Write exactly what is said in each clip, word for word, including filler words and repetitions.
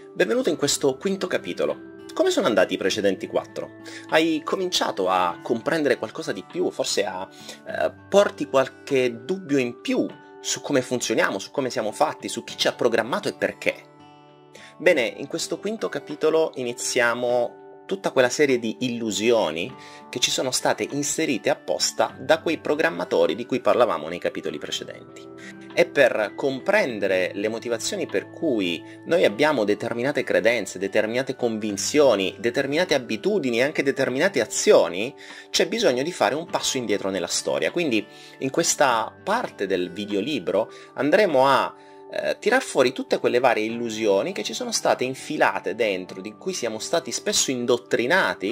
Benvenuto in questo quinto capitolo. Come sono andati i precedenti quattro? Hai cominciato a comprendere qualcosa di più, forse a eh, porti qualche dubbio in più su come funzioniamo, su come siamo fatti, su chi ci ha programmato e perché? Bene, in questo quinto capitolo iniziamo tutta quella serie di illusioni che ci sono state inserite apposta da quei programmatori di cui parlavamo nei capitoli precedenti. E per comprendere le motivazioni per cui noi abbiamo determinate credenze, determinate convinzioni, determinate abitudini e anche determinate azioni, c'è bisogno di fare un passo indietro nella storia. Quindi in questa parte del videolibro andremo a Eh, tirar fuori tutte quelle varie illusioni che ci sono state infilate dentro, di cui siamo stati spesso indottrinati,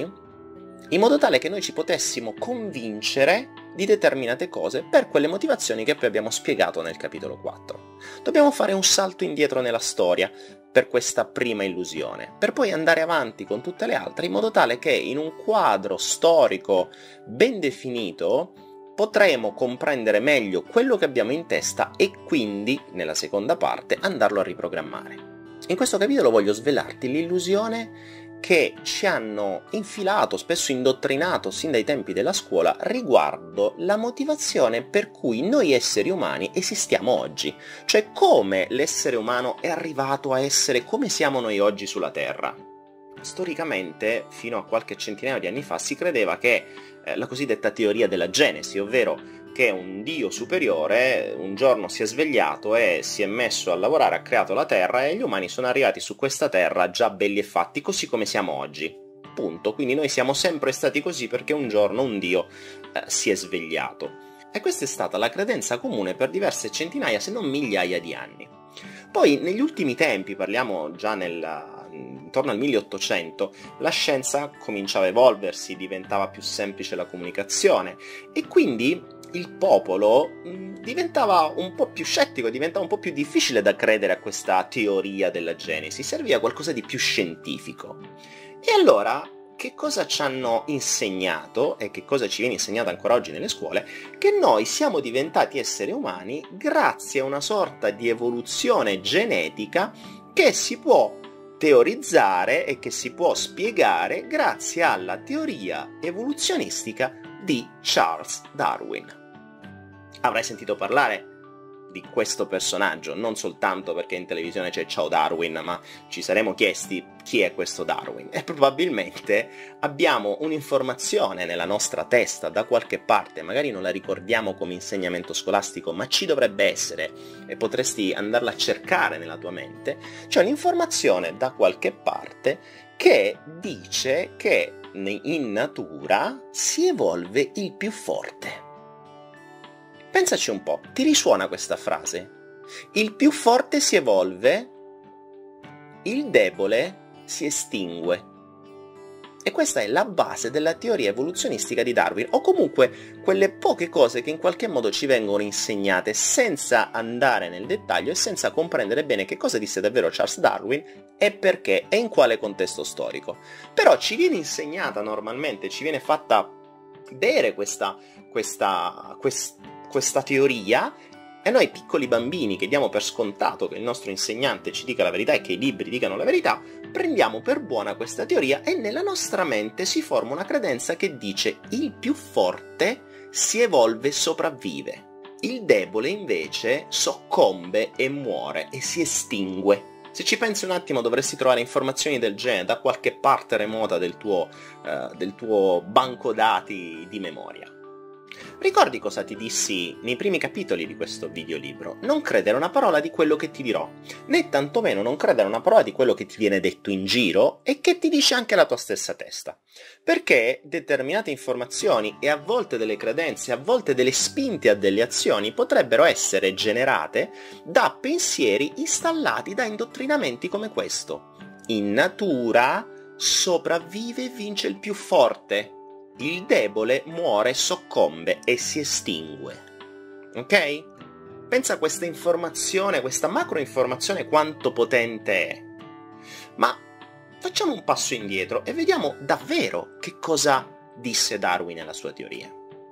in modo tale che noi ci potessimo convincere di determinate cose per quelle motivazioni che poi abbiamo spiegato nel capitolo quattro. Dobbiamo fare un salto indietro nella storia per questa prima illusione, per poi andare avanti con tutte le altre, in modo tale che in un quadro storico ben definito potremo comprendere meglio quello che abbiamo in testa e quindi, nella seconda parte, andarlo a riprogrammare. In questo capitolo voglio svelarti l'illusione che ci hanno infilato, spesso indottrinato, sin dai tempi della scuola, riguardo la motivazione per cui noi esseri umani esistiamo oggi, cioè come l'essere umano è arrivato a essere come siamo noi oggi sulla Terra. Storicamente, fino a qualche centinaio di anni fa, si credeva che eh, la cosiddetta teoria della Genesi, ovvero che un dio superiore un giorno si è svegliato e si è messo a lavorare, ha creato la Terra e gli umani sono arrivati su questa Terra già belli e fatti, così come siamo oggi. Punto. Quindi noi siamo sempre stati così perché un giorno un dio eh, si è svegliato. E questa è stata la credenza comune per diverse centinaia, se non migliaia di anni. Poi, negli ultimi tempi, parliamo già nel... intorno al milleottocento, la scienza cominciava a evolversi, diventava più semplice la comunicazione e quindi il popolo diventava un po' più scettico, diventava un po' più difficile da credere a questa teoria della Genesi, serviva qualcosa di più scientifico. E allora, che cosa ci hanno insegnato, e che cosa ci viene insegnato ancora oggi nelle scuole? Che noi siamo diventati esseri umani grazie a una sorta di evoluzione genetica che si può teorizzare e che si può spiegare grazie alla teoria evoluzionistica di Charles Darwin. Avrai sentito parlare di questo personaggio, non soltanto perché in televisione c'è Ciao Darwin, ma ci saremo chiesti chi è questo Darwin e probabilmente abbiamo un'informazione nella nostra testa da qualche parte, magari non la ricordiamo come insegnamento scolastico, ma ci dovrebbe essere e potresti andarla a cercare nella tua mente. C'è un'informazione da qualche parte che dice che in natura si evolve il più forte. Pensaci un po', ti risuona questa frase? Il più forte si evolve, il debole si estingue. E questa è la base della teoria evoluzionistica di Darwin, o comunque quelle poche cose che in qualche modo ci vengono insegnate senza andare nel dettaglio e senza comprendere bene che cosa disse davvero Charles Darwin e perché e in quale contesto storico. Però ci viene insegnata normalmente, ci viene fatta bere questa, questa, questa questa teoria e noi piccoli bambini che diamo per scontato che il nostro insegnante ci dica la verità e che i libri dicano la verità, prendiamo per buona questa teoria e nella nostra mente si forma una credenza che dice il più forte si evolve e sopravvive, il debole invece soccombe e muore e si estingue. Se ci pensi un attimo dovresti trovare informazioni del genere da qualche parte remota del tuo, uh, del tuo banco dati di memoria. Ricordi cosa ti dissi nei primi capitoli di questo videolibro? Non credere una parola di quello che ti dirò, né tantomeno non credere una parola di quello che ti viene detto in giro e che ti dice anche la tua stessa testa. Perché determinate informazioni e a volte delle credenze, a volte delle spinte a delle azioni potrebbero essere generate da pensieri installati da indottrinamenti come questo. In natura sopravvive e vince il più forte. Il debole muore, soccombe e si estingue. Ok? Pensa a questa informazione, questa macro informazione quanto potente è. Ma facciamo un passo indietro e vediamo davvero che cosa disse Darwin nella sua teoria.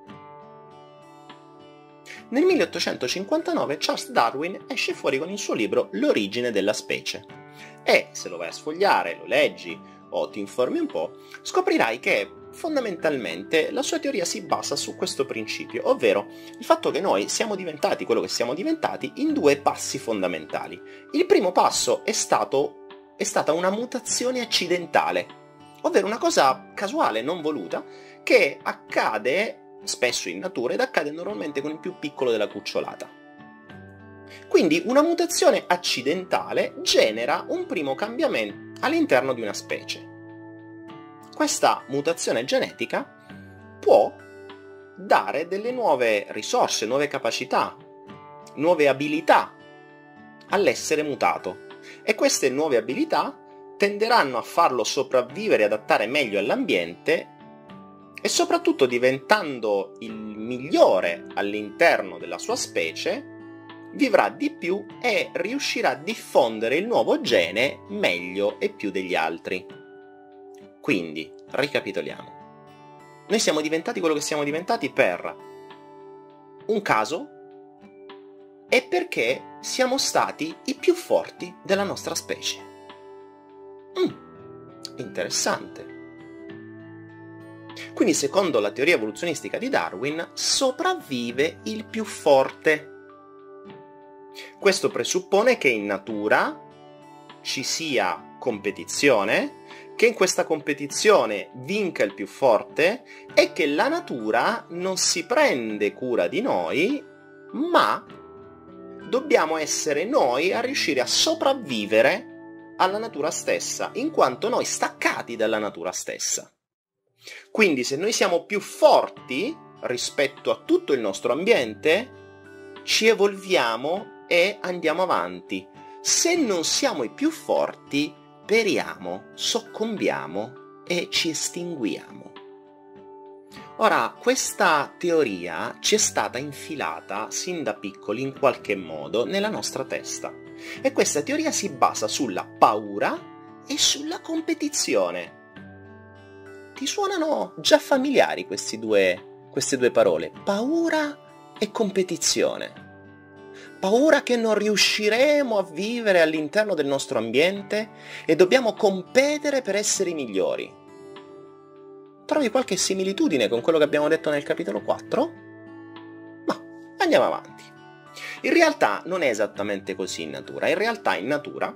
Nel milleottocentocinquantanove Charles Darwin esce fuori con il suo libro L'origine della specie. E se lo vai a sfogliare, lo leggi o ti informi un po', scoprirai che fondamentalmente la sua teoria si basa su questo principio, ovvero il fatto che noi siamo diventati quello che siamo diventati in due passi fondamentali. Il primo passo è stato è stata una mutazione accidentale, ovvero una cosa casuale, non voluta, che accade spesso in natura ed accade normalmente con il più piccolo della cucciolata. Quindi una mutazione accidentale genera un primo cambiamento all'interno di una specie. Questa mutazione genetica può dare delle nuove risorse, nuove capacità, nuove abilità all'essere mutato. E queste nuove abilità tenderanno a farlo sopravvivere e adattare meglio all'ambiente e soprattutto diventando il migliore all'interno della sua specie, vivrà di più e riuscirà a diffondere il nuovo gene meglio e più degli altri. Quindi, ricapitoliamo. Noi siamo diventati quello che siamo diventati per un caso e perché siamo stati i più forti della nostra specie. Mm, interessante. Quindi, secondo la teoria evoluzionistica di Darwin, sopravvive il più forte. Questo presuppone che in natura ci sia competizione, che in questa competizione vinca il più forte e che la natura non si prende cura di noi, ma dobbiamo essere noi a riuscire a sopravvivere alla natura stessa, in quanto noi staccati dalla natura stessa. Quindi se noi siamo più forti rispetto a tutto il nostro ambiente, ci evolviamo e andiamo avanti. Se non siamo i più forti, periamo, soccombiamo e ci estinguiamo. Ora, questa teoria ci è stata infilata sin da piccoli in qualche modo nella nostra testa. E questa teoria si basa sulla paura e sulla competizione. Ti suonano già familiari questi due, queste due parole? Paura e competizione. Paura che non riusciremo a vivere all'interno del nostro ambiente e dobbiamo competere per essere i migliori. Trovi qualche similitudine con quello che abbiamo detto nel capitolo quattro? Ma andiamo avanti. In realtà non è esattamente così in natura. In realtà in natura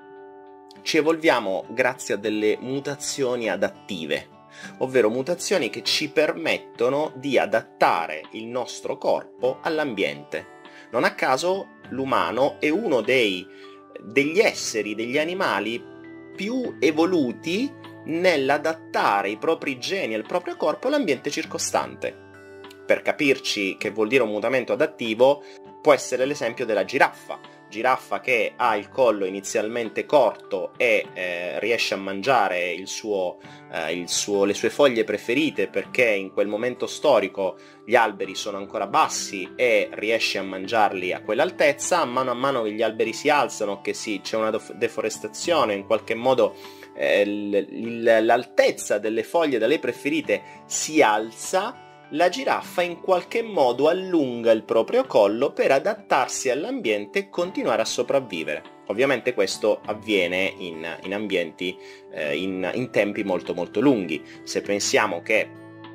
ci evolviamo grazie a delle mutazioni adattive, ovvero mutazioni che ci permettono di adattare il nostro corpo all'ambiente. Non a caso l'umano è uno dei, degli esseri, degli animali più evoluti nell'adattare i propri geni e il proprio corpo all'ambiente circostante. Per capirci che vuol dire un mutamento adattivo, può essere l'esempio della giraffa. Giraffa che ha il collo inizialmente corto e eh, riesce a mangiare il suo, eh, il suo, le sue foglie preferite perché in quel momento storico gli alberi sono ancora bassi e riesce a mangiarli a quell'altezza. A mano a mano che gli alberi si alzano, che sì, c'è una deforestazione, in qualche modo eh, l'altezza delle foglie da lei preferite si alza, la giraffa in qualche modo allunga il proprio collo per adattarsi all'ambiente e continuare a sopravvivere. Ovviamente questo avviene in, in ambienti, eh, in, in tempi molto molto lunghi. Se pensiamo che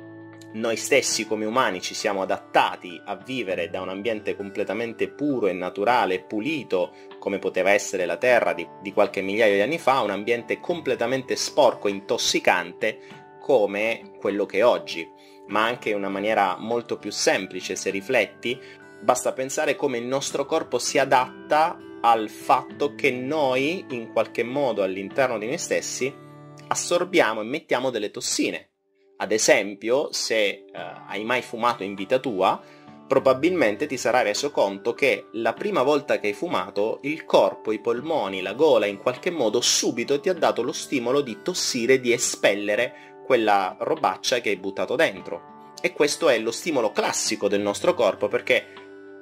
noi stessi come umani ci siamo adattati a vivere da un ambiente completamente puro e naturale e pulito, come poteva essere la Terra di, di qualche migliaio di anni fa, a un ambiente completamente sporco e intossicante come quello che è oggi. Ma anche in una maniera molto più semplice, se rifletti, basta pensare come il nostro corpo si adatta al fatto che noi, in qualche modo all'interno di noi stessi, assorbiamo e mettiamo delle tossine. Ad esempio, se eh, hai mai fumato in vita tua, probabilmente ti sarai reso conto che la prima volta che hai fumato, il corpo, i polmoni, la gola, in qualche modo subito ti ha dato lo stimolo di tossire, di espellere quella robaccia che hai buttato dentro. E questo è lo stimolo classico del nostro corpo, perché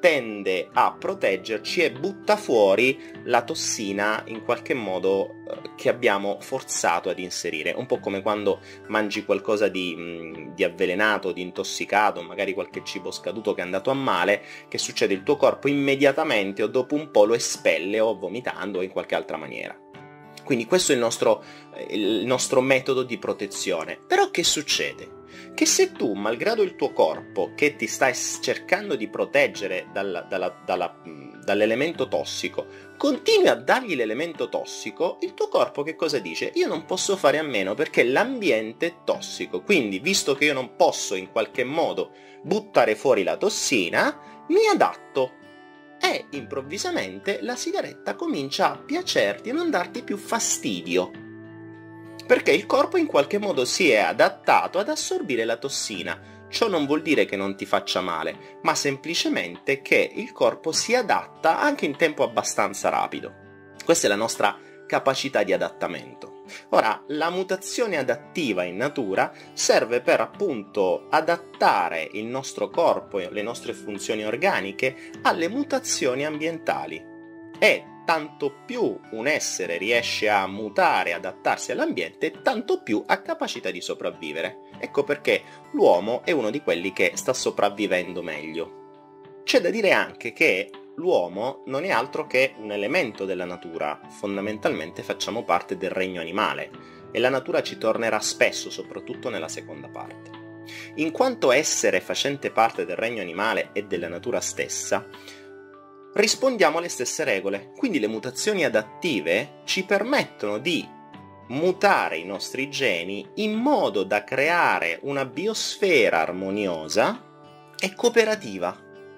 tende a proteggerci e butta fuori la tossina in qualche modo eh, che abbiamo forzato ad inserire. Un po' come quando mangi qualcosa di, mh, di avvelenato, di intossicato, magari qualche cibo scaduto che è andato a male, che succede? Il tuo corpo immediatamente o dopo un po' lo espelle o vomitando o in qualche altra maniera. Quindi questo è il nostro, il nostro metodo di protezione. Però che succede? Che se tu, malgrado il tuo corpo, che ti stai cercando di proteggere dal, dalla, dalla, dall'elemento tossico, continui a dargli l'elemento tossico, il tuo corpo che cosa dice? Io non posso fare a meno perché l'ambiente è tossico, quindi visto che io non posso in qualche modo buttare fuori la tossina, mi adatto. E improvvisamente la sigaretta comincia a piacerti e non darti più fastidio, perché il corpo in qualche modo si è adattato ad assorbire la tossina. Ciò non vuol dire che non ti faccia male, ma semplicemente che il corpo si adatta anche in tempo abbastanza rapido. Questa è la nostra capacità di adattamento. Ora, la mutazione adattiva in natura serve per appunto adattare il nostro corpo e le nostre funzioni organiche alle mutazioni ambientali. E tanto più un essere riesce a mutare, adattarsi all'ambiente, tanto più ha capacità di sopravvivere. Ecco perché l'uomo è uno di quelli che sta sopravvivendo meglio. C'è da dire anche che l'uomo non è altro che un elemento della natura, fondamentalmente facciamo parte del regno animale e la natura ci tornerà spesso, soprattutto nella seconda parte. In quanto essere facente parte del regno animale e della natura stessa, rispondiamo alle stesse regole, quindi le mutazioni adattive ci permettono di mutare i nostri geni in modo da creare una biosfera armoniosa e cooperativa.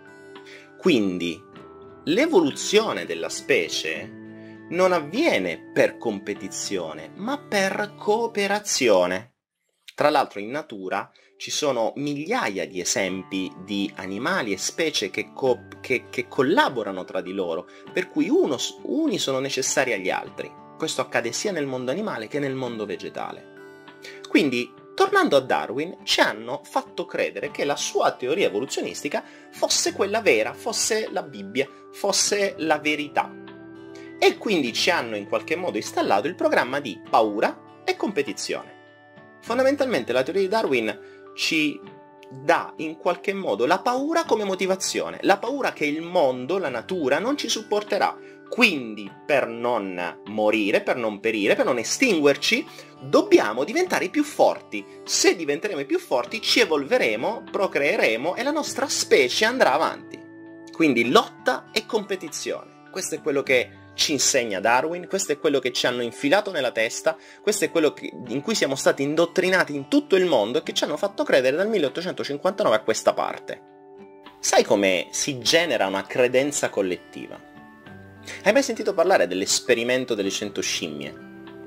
Quindi l'evoluzione della specie non avviene per competizione, ma per cooperazione. Tra l'altro in natura ci sono migliaia di esempi di animali e specie che, co- che, che collaborano tra di loro, per cui uno, uni sono necessari agli altri. Questo accade sia nel mondo animale che nel mondo vegetale. Quindi, tornando a Darwin, ci hanno fatto credere che la sua teoria evoluzionistica fosse quella vera, fosse la Bibbia, fosse la verità. E quindi ci hanno in qualche modo installato il programma di paura e competizione. Fondamentalmente la teoria di Darwin ci dà in qualche modo la paura come motivazione, la paura che il mondo, la natura, non ci supporterà. Quindi per non morire, per non perire, per non estinguerci, dobbiamo diventare più forti. Se diventeremo più forti ci evolveremo, procreeremo e la nostra specie andrà avanti. Quindi lotta e competizione. Questo è quello che ci insegna Darwin, questo è quello che ci hanno infilato nella testa, questo è quello che, in cui siamo stati indottrinati in tutto il mondo e che ci hanno fatto credere dal milleottocentocinquantanove a questa parte. Sai come si genera una credenza collettiva? Hai mai sentito parlare dell'esperimento delle cento scimmie?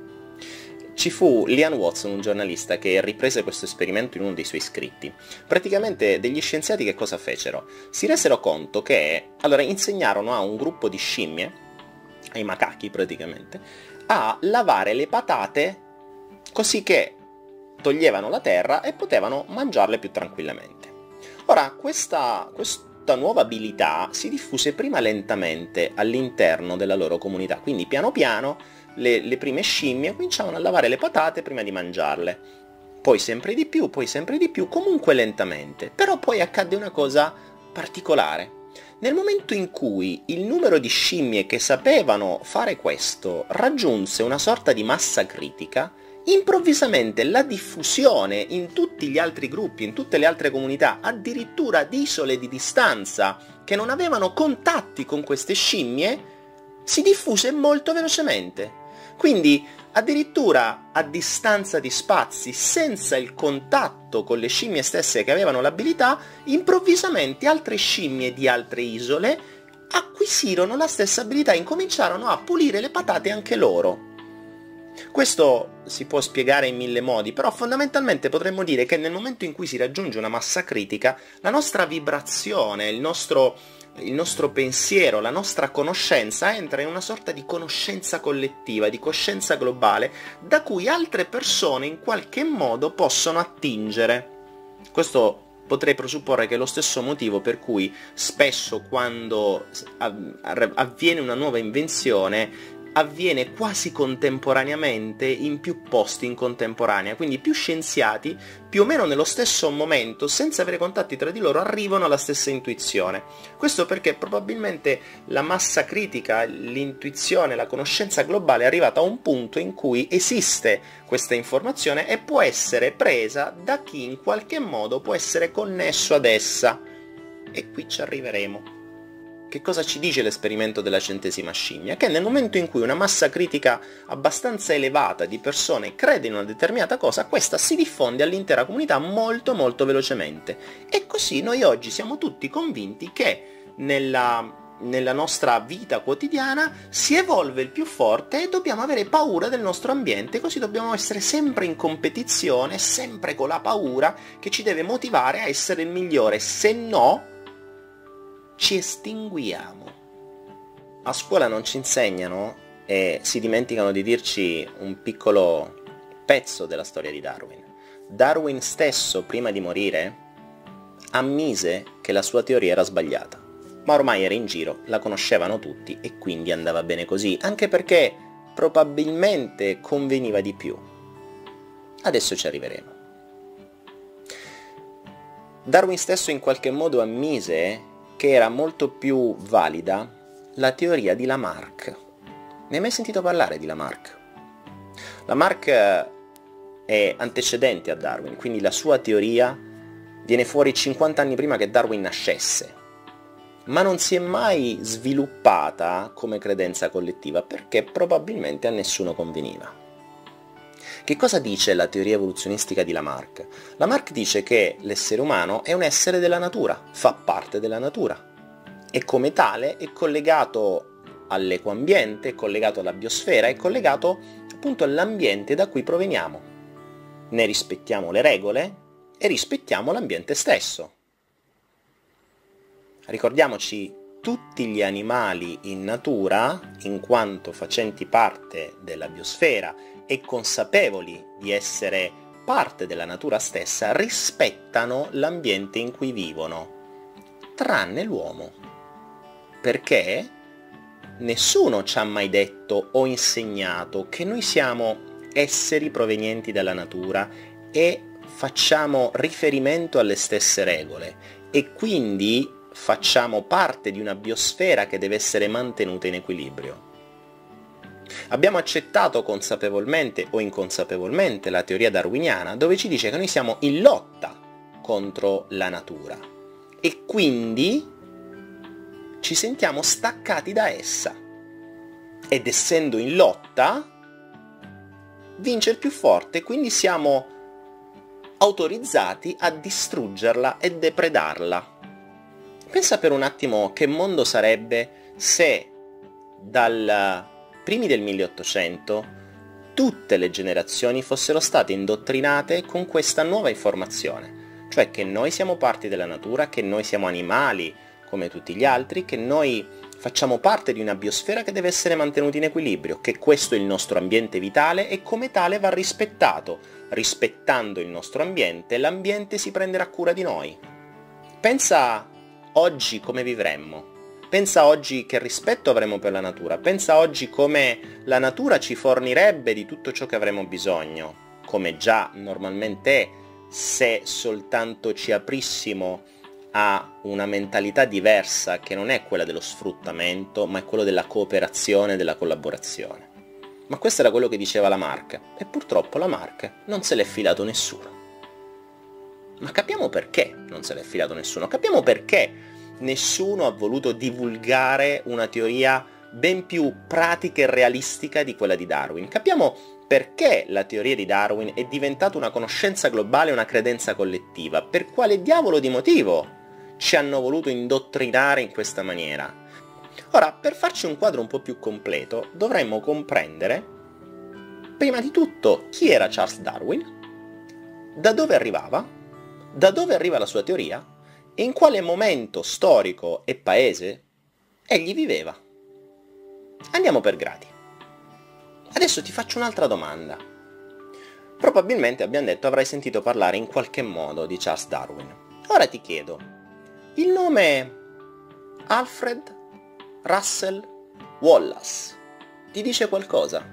Ci fu Lian Watson, un giornalista, che riprese questo esperimento in uno dei suoi scritti. Praticamente degli scienziati che cosa fecero? Si resero conto che, allora, insegnarono a un gruppo di scimmie, ai macachi praticamente, a lavare le patate così che toglievano la terra e potevano mangiarle più tranquillamente. Ora, questa, questa nuova abilità si diffuse prima lentamente all'interno della loro comunità, quindi piano piano le, le prime scimmie cominciavano a lavare le patate prima di mangiarle, poi sempre di più, poi sempre di più, comunque lentamente. Però poi accadde una cosa particolare. Nel momento in cui il numero di scimmie che sapevano fare questo raggiunse una sorta di massa critica, improvvisamente la diffusione in tutti gli altri gruppi, in tutte le altre comunità, addirittura ad isole di distanza che non avevano contatti con queste scimmie, si diffuse molto velocemente. Quindi addirittura a distanza di spazi, senza il contatto con le scimmie stesse che avevano l'abilità, improvvisamente altre scimmie di altre isole acquisirono la stessa abilità e incominciarono a pulire le patate anche loro. Questo si può spiegare in mille modi, però fondamentalmente potremmo dire che nel momento in cui si raggiunge una massa critica, la nostra vibrazione, il nostro, il nostro pensiero, la nostra conoscenza entra in una sorta di conoscenza collettiva, di coscienza globale, da cui altre persone in qualche modo possono attingere. Questo potrei presupporre che è lo stesso motivo per cui spesso quando avviene una nuova invenzione avviene quasi contemporaneamente in più posti in contemporanea, quindi più scienziati, più o meno nello stesso momento, senza avere contatti tra di loro, arrivano alla stessa intuizione. Questo perché probabilmente la massa critica, l'intuizione, la conoscenza globale è arrivata a un punto in cui esiste questa informazione e può essere presa da chi in qualche modo può essere connesso ad essa. E qui ci arriveremo. Che cosa ci dice l'esperimento della centesima scimmia? Che nel momento in cui una massa critica abbastanza elevata di persone crede in una determinata cosa, questa si diffonde all'intera comunità molto molto velocemente. E così noi oggi siamo tutti convinti che nella, nella nostra vita quotidiana si evolve il più forte e dobbiamo avere paura del nostro ambiente, così dobbiamo essere sempre in competizione, sempre con la paura che ci deve motivare a essere il migliore, se no ci estinguiamo. A scuola non ci insegnano e si dimenticano di dirci un piccolo pezzo della storia di Darwin. Darwin stesso, prima di morire, ammise che la sua teoria era sbagliata, ma ormai era in giro, la conoscevano tutti e quindi andava bene così, anche perché probabilmente conveniva di più. Adesso ci arriveremo. Darwin stesso in qualche modo ammise che era molto più valida la teoria di Lamarck. Ne hai mai sentito parlare di Lamarck? Lamarck è antecedente a Darwin, quindi la sua teoria viene fuori cinquanta anni prima che Darwin nascesse, ma non si è mai sviluppata come credenza collettiva perché probabilmente a nessuno conveniva. Che cosa dice la teoria evoluzionistica di Lamarck? Lamarck dice che l'essere umano è un essere della natura, fa parte della natura e come tale è collegato all'ecoambiente, è collegato alla biosfera, è collegato appunto all'ambiente da cui proveniamo. Ne rispettiamo le regole e rispettiamo l'ambiente stesso. Ricordiamoci, tutti gli animali in natura, in quanto facenti parte della biosfera e consapevoli di essere parte della natura stessa, rispettano l'ambiente in cui vivono, tranne l'uomo. Perché nessuno ci ha mai detto o insegnato che noi siamo esseri provenienti dalla natura e facciamo riferimento alle stesse regole e quindi facciamo parte di una biosfera che deve essere mantenuta in equilibrio. Abbiamo accettato consapevolmente o inconsapevolmente la teoria darwiniana, dove ci dice che noi siamo in lotta contro la natura e quindi ci sentiamo staccati da essa. Ed essendo in lotta, vince il più forte, quindi siamo autorizzati a distruggerla e depredarla. Pensa per un attimo che mondo sarebbe se dal primi del milleottocento tutte le generazioni fossero state indottrinate con questa nuova informazione, cioè che noi siamo parte della natura, che noi siamo animali come tutti gli altri, che noi facciamo parte di una biosfera che deve essere mantenuta in equilibrio, che questo è il nostro ambiente vitale e come tale va rispettato. Rispettando il nostro ambiente, l'ambiente si prenderà cura di noi. Pensa oggi come vivremmo. Pensa oggi che rispetto avremo per la natura, pensa oggi come la natura ci fornirebbe di tutto ciò che avremo bisogno, come già normalmente è, se soltanto ci aprissimo a una mentalità diversa che non è quella dello sfruttamento, ma è quello della cooperazione e della collaborazione. Ma questo era quello che diceva Lamarck, e purtroppo Lamarck non se l'è filato nessuno. Ma capiamo perché non se l'è filato nessuno, capiamo perché nessuno ha voluto divulgare una teoria ben più pratica e realistica di quella di Darwin. Capiamo perché la teoria di Darwin è diventata una conoscenza globale e una credenza collettiva. Per quale diavolo di motivo ci hanno voluto indottrinare in questa maniera? Ora, per farci un quadro un po' più completo, dovremmo comprendere, prima di tutto, chi era Charles Darwin, da dove arrivava, da dove arriva la sua teoria, e in quale momento storico e paese egli viveva. Andiamo per gradi. Adesso ti faccio un'altra domanda. Probabilmente, abbiamo detto, avrai sentito parlare in qualche modo di Charles Darwin. Ora ti chiedo, il nome Alfred Russel Wallace Ti dice qualcosa?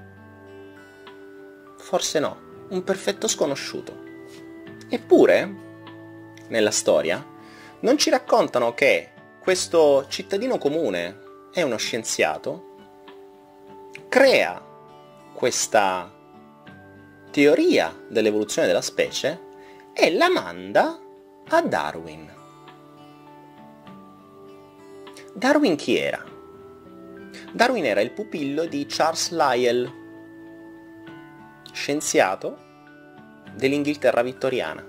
Forse no, un perfetto sconosciuto. Eppure, nella storia, non ci raccontano che questo cittadino comune è uno scienziato, crea questa teoria dell'evoluzione della specie e la manda a Darwin. Darwin chi era? Darwin era il pupillo di Charles Lyell, scienziato dell'Inghilterra vittoriana.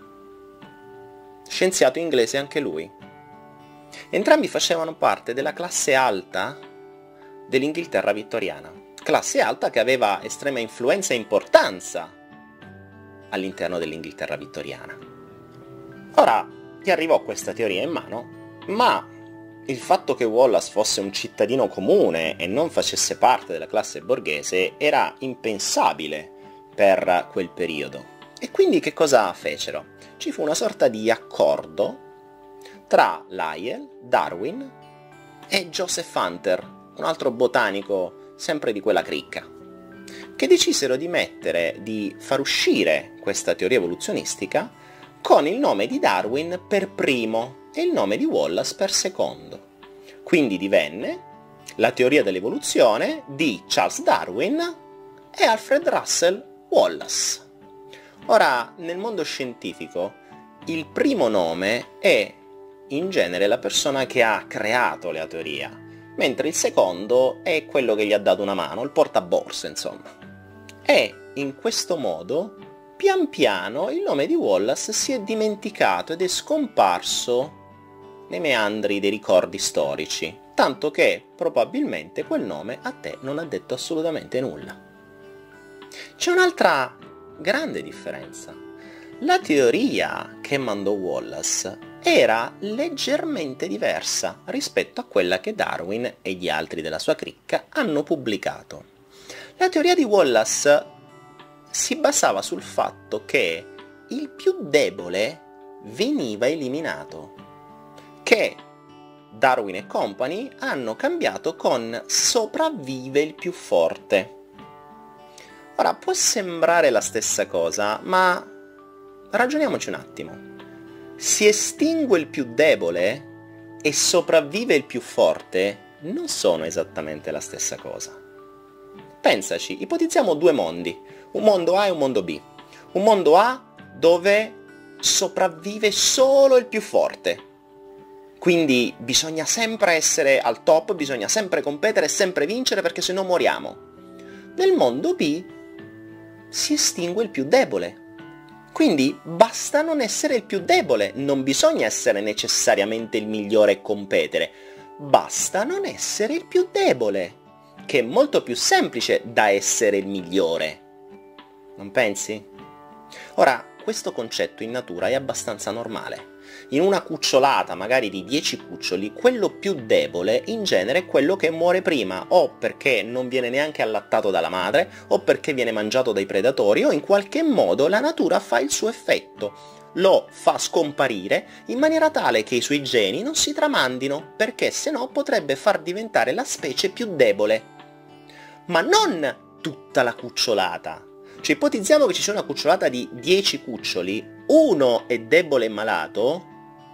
Scienziato inglese anche lui. Entrambi facevano parte della classe alta dell'Inghilterra vittoriana. Classe alta che aveva estrema influenza e importanza all'interno dell'Inghilterra vittoriana. Ora, ti arrivò questa teoria in mano, ma il fatto che Wallace fosse un cittadino comune e non facesse parte della classe borghese era impensabile per quel periodo. E quindi che cosa fecero? Ci fu una sorta di accordo tra Lyell, Darwin e Joseph Hunter, un altro botanico sempre di quella cricca, che decisero di mettere, di far uscire questa teoria evoluzionistica con il nome di Darwin per primo e il nome di Wallace per secondo. Quindi divenne la teoria dell'evoluzione di Charles Darwin e Alfred Russel Wallace. Ora, nel mondo scientifico, il primo nome è in genere la persona che ha creato la teoria, mentre il secondo è quello che gli ha dato una mano, il portaborse, insomma. E in questo modo, pian piano, il nome di Wallace si è dimenticato ed è scomparso nei meandri dei ricordi storici, tanto che probabilmente quel nome a te non ha detto assolutamente nulla. C'è un'altra grande differenza. La teoria che mandò Wallace era leggermente diversa rispetto a quella che Darwin e gli altri della sua cricca hanno pubblicato. La teoria di Wallace si basava sul fatto che il più debole veniva eliminato, che Darwin e compagni hanno cambiato con sopravvive il più forte. Ora, può sembrare la stessa cosa, ma ragioniamoci un attimo. Si estingue il più debole e sopravvive il più forte non sono esattamente la stessa cosa. Pensaci, ipotizziamo due mondi, un mondo A e un mondo B. Un mondo A dove sopravvive solo il più forte. Quindi bisogna sempre essere al top, bisogna sempre competere e sempre vincere perché se no moriamo. Nel mondo B si estingue il più debole. Quindi basta non essere il più debole, non bisogna essere necessariamente il migliore e competere, basta non essere il più debole, che è molto più semplice da essere il migliore. Non pensi? Ora, questo concetto in natura è abbastanza normale. In una cucciolata, magari di dieci cuccioli, quello più debole in genere è quello che muore prima, o perché non viene neanche allattato dalla madre, o perché viene mangiato dai predatori, o in qualche modo la natura fa il suo effetto, lo fa scomparire in maniera tale che i suoi geni non si tramandino, perché se no potrebbe far diventare la specie più debole. Ma non tutta la cucciolata. Cioè, ipotizziamo che ci sia una cucciolata di dieci cuccioli, uno è debole e malato,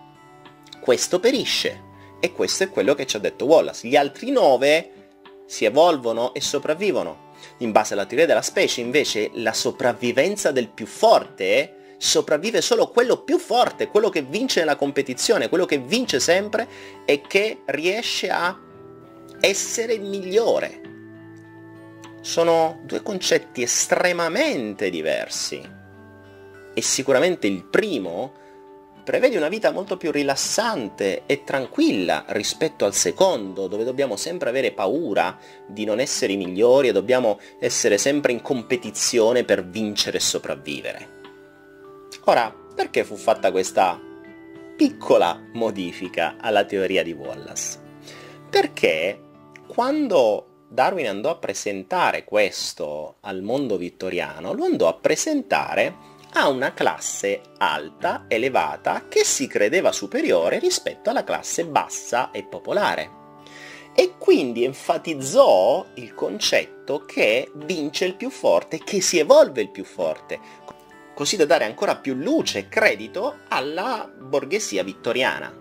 questo perisce. E questo è quello che ci ha detto Wallace. Gli altri nove si evolvono e sopravvivono. In base alla teoria della specie, invece, la sopravvivenza del più forte sopravvive solo quello più forte, quello che vince nella competizione, quello che vince sempre e che riesce a essere il migliore. Sono due concetti estremamente diversi e sicuramente il primo prevede una vita molto più rilassante e tranquilla rispetto al secondo, dove dobbiamo sempre avere paura di non essere i migliori e dobbiamo essere sempre in competizione per vincere e sopravvivere. Ora, perché fu fatta questa piccola modifica alla teoria di Wallace? Perché quando Darwin andò a presentare questo al mondo vittoriano, lo andò a presentare a una classe alta, elevata, che si credeva superiore rispetto alla classe bassa e popolare. e quindi enfatizzò il concetto che vince il più forte, che si evolve il più forte, così da dare ancora più luce e credito alla borghesia vittoriana.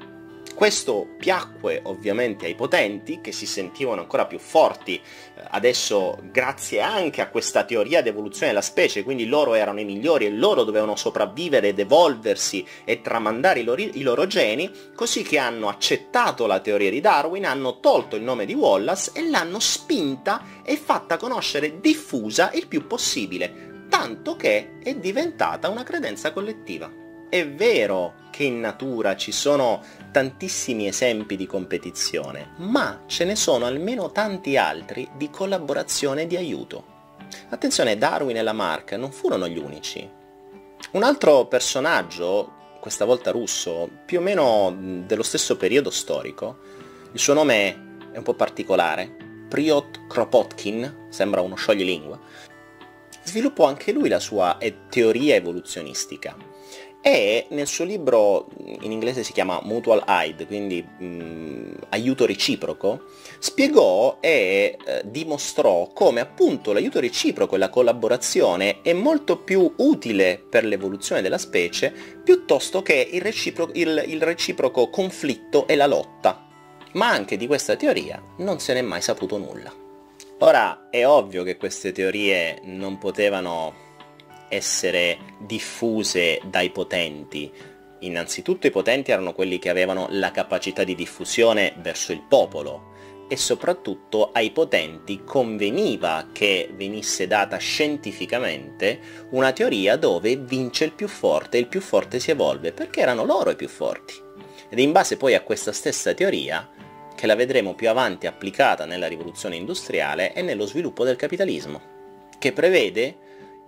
Questo piacque ovviamente ai potenti, che si sentivano ancora più forti adesso grazie anche a questa teoria di evoluzione della specie, quindi loro erano i migliori e loro dovevano sopravvivere ed evolversi e tramandare i loro, i loro geni, così che hanno accettato la teoria di Darwin, hanno tolto il nome di Wallace e l'hanno spinta e fatta conoscere, diffusa il più possibile, tanto che è diventata una credenza collettiva. È vero che in natura ci sono tantissimi esempi di competizione, ma ce ne sono almeno tanti altri di collaborazione e di aiuto. Attenzione, Darwin e Lamarck non furono gli unici. Un altro personaggio, questa volta russo, più o meno dello stesso periodo storico, il suo nome è un po' particolare, Priyot Kropotkin, sembra uno scioglilingua, sviluppò anche lui la sua teoria evoluzionistica. E nel suo libro, in inglese si chiama Mutual Aid, quindi mh, aiuto reciproco, spiegò e eh, dimostrò come appunto l'aiuto reciproco e la collaborazione è molto più utile per l'evoluzione della specie piuttosto che il reciproco, il, il reciproco conflitto e la lotta. Ma anche di questa teoria non se n'è mai saputo nulla. Ora è ovvio che queste teorie non potevano essere diffuse dai potenti. Innanzitutto i potenti erano quelli che avevano la capacità di diffusione verso il popolo e soprattutto ai potenti conveniva che venisse data scientificamente una teoria dove vince il più forte e il più forte si evolve, perché erano loro i più forti. Ed è in base poi a questa stessa teoria che la vedremo più avanti applicata nella rivoluzione industriale e nello sviluppo del capitalismo, che prevede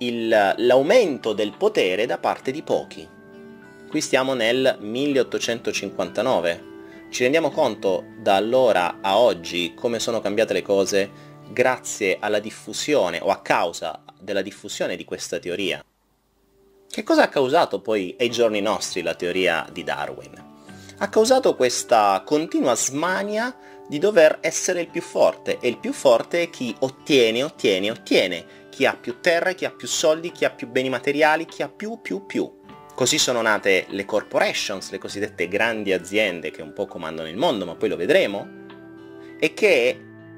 l'aumento del potere da parte di pochi. Qui stiamo nel milleottocentocinquantanove. Ci rendiamo conto da allora a oggi come sono cambiate le cose grazie alla diffusione o a causa della diffusione di questa teoria. Che cosa ha causato poi ai giorni nostri la teoria di Darwin? Ha causato questa continua smania di dover essere il più forte, e il più forte è chi ottiene, ottiene, ottiene. Chi ha più terre, chi ha più soldi, chi ha più beni materiali, chi ha più, più, più. Così sono nate le corporations, le cosiddette grandi aziende che un po' comandano il mondo, ma poi lo vedremo, e che,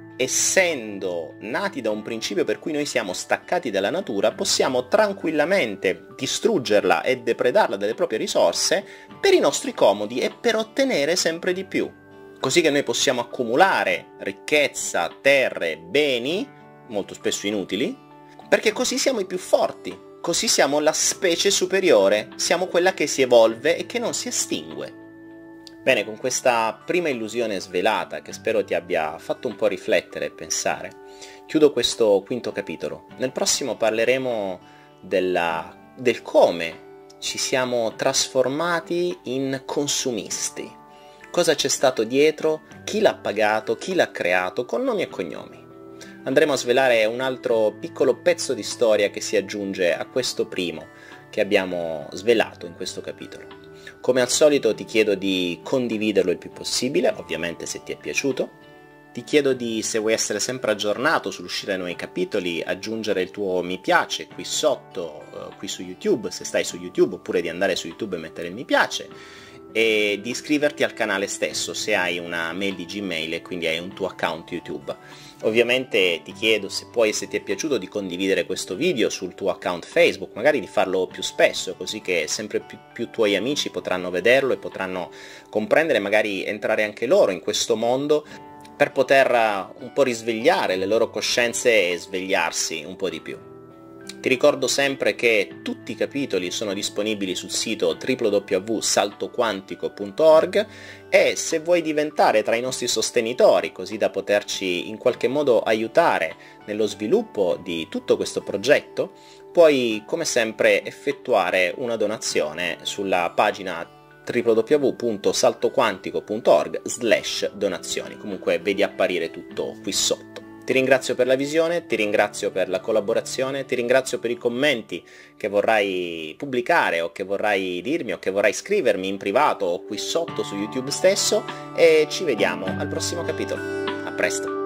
essendo nati da un principio per cui noi siamo staccati dalla natura, possiamo tranquillamente distruggerla e depredarla delle proprie risorse per i nostri comodi e per ottenere sempre di più. Così che noi possiamo accumulare ricchezza, terre, beni, molto spesso inutili, perché così siamo i più forti, così siamo la specie superiore, siamo quella che si evolve e che non si estingue. Bene, con questa prima illusione svelata, che spero ti abbia fatto un po' riflettere e pensare, chiudo questo quinto capitolo. Nel prossimo parleremo della, del come ci siamo trasformati in consumisti. Cosa c'è stato dietro, chi l'ha pagato, chi l'ha creato, con nomi e cognomi. Andremo a svelare un altro piccolo pezzo di storia che si aggiunge a questo primo che abbiamo svelato in questo capitolo. Come al solito ti chiedo di condividerlo il più possibile, ovviamente se ti è piaciuto. Ti chiedo di, se vuoi essere sempre aggiornato sull'uscire dei nuovi capitoli, aggiungere il tuo mi piace qui sotto, uh, qui su YouTube, se stai su YouTube, oppure di andare su YouTube e mettere il mi piace, e di iscriverti al canale stesso se hai una mail di Gmail e quindi hai un tuo account YouTube. Ovviamente ti chiedo, se puoi e se ti è piaciuto, di condividere questo video sul tuo account Facebook, magari di farlo più spesso, così che sempre più, più tuoi amici potranno vederlo e potranno comprendere, magari entrare anche loro in questo mondo per poter un po' risvegliare le loro coscienze e svegliarsi un po' di più. Ti ricordo sempre che tutti i capitoli sono disponibili sul sito w w w punto salto quantico punto org e se vuoi diventare tra i nostri sostenitori, così da poterci in qualche modo aiutare nello sviluppo di tutto questo progetto, puoi come sempre effettuare una donazione sulla pagina w w w punto salto quantico punto org slash donazioni. Comunque vedi apparire tutto qui sotto. Ti ringrazio per la visione, ti ringrazio per la collaborazione, ti ringrazio per i commenti che vorrai pubblicare o che vorrai dirmi o che vorrai scrivermi in privato o qui sotto su YouTube stesso, e ci vediamo al prossimo capitolo. A presto!